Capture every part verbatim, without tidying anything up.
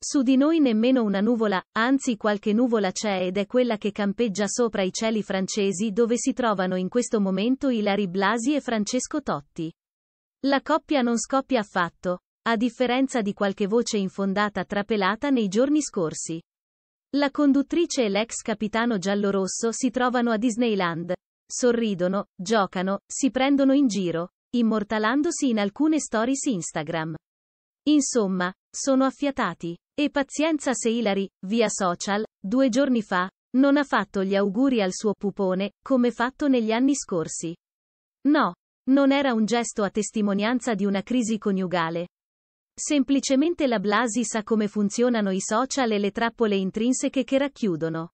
Su di noi nemmeno una nuvola, anzi qualche nuvola c'è ed è quella che campeggia sopra i cieli francesi dove si trovano in questo momento Ilary Blasi e Francesco Totti. La coppia non scoppia affatto, a differenza di qualche voce infondata trapelata nei giorni scorsi. La conduttrice e l'ex capitano giallorosso si trovano a Disneyland. Sorridono, giocano, si prendono in giro, immortalandosi in alcune stories Instagram. Insomma, sono affiatati. E pazienza se Ilary, via social, due giorni fa, non ha fatto gli auguri al suo pupone, come fatto negli anni scorsi. No, non era un gesto a testimonianza di una crisi coniugale. Semplicemente la Blasi sa come funzionano i social e le trappole intrinseche che racchiudono.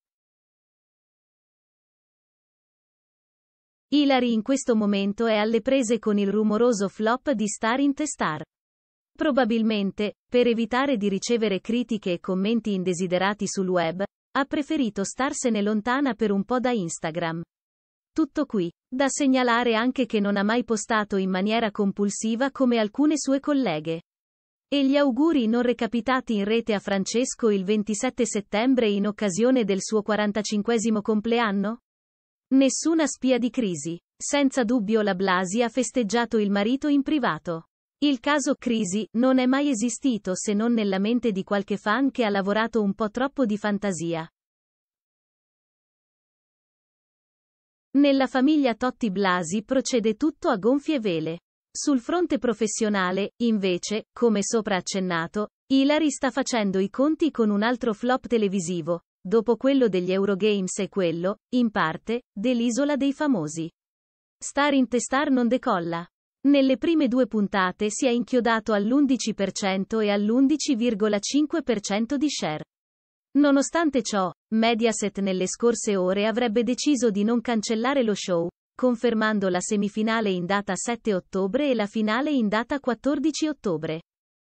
Ilary in questo momento è alle prese con il rumoroso flop di Star in the Star. Probabilmente, per evitare di ricevere critiche e commenti indesiderati sul web, ha preferito starsene lontana per un po' da Instagram. Tutto qui. Da segnalare anche che non ha mai postato in maniera compulsiva come alcune sue colleghe. E gli auguri non recapitati in rete a Francesco il ventisette settembre in occasione del suo quarantacinquesimo compleanno? Nessuna spia di crisi. Senza dubbio la Blasi ha festeggiato il marito in privato. Il caso crisi non è mai esistito se non nella mente di qualche fan che ha lavorato un po' troppo di fantasia. Nella famiglia Totti Blasi procede tutto a gonfie vele. Sul fronte professionale, invece, come sopra accennato, Ilary sta facendo i conti con un altro flop televisivo, dopo quello degli Eurogames e quello, in parte, dell'Isola dei Famosi. Star in the Star non decolla. Nelle prime due puntate si è inchiodato all'undici per cento e all'undici virgola cinque per cento di share. Nonostante ciò, Mediaset nelle scorse ore avrebbe deciso di non cancellare lo show, confermando la semifinale in data sette ottobre e la finale in data quattordici ottobre.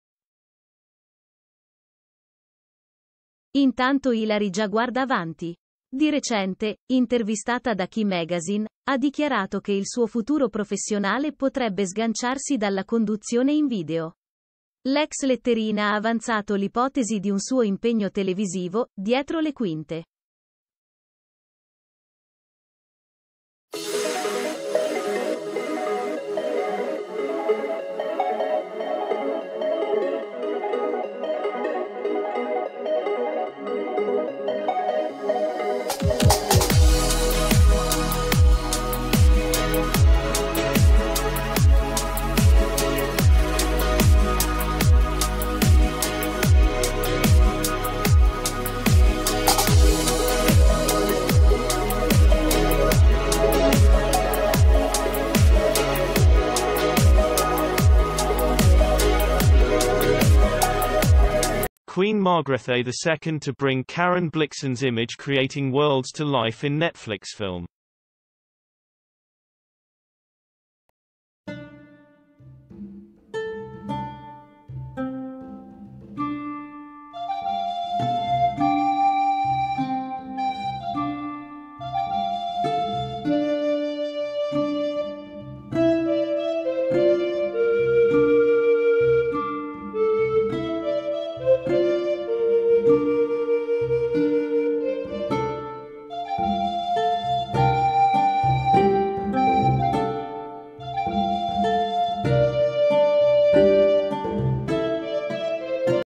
Intanto Ilary già guarda avanti. Di recente, intervistata da Key Magazine, ha dichiarato che il suo futuro professionale potrebbe sganciarsi dalla conduzione in video. L'ex letterina ha avanzato l'ipotesi di un suo impegno televisivo, dietro le quinte. Queen Margrethe the Second to bring Karen Blixen's image creating worlds to life in Netflix film.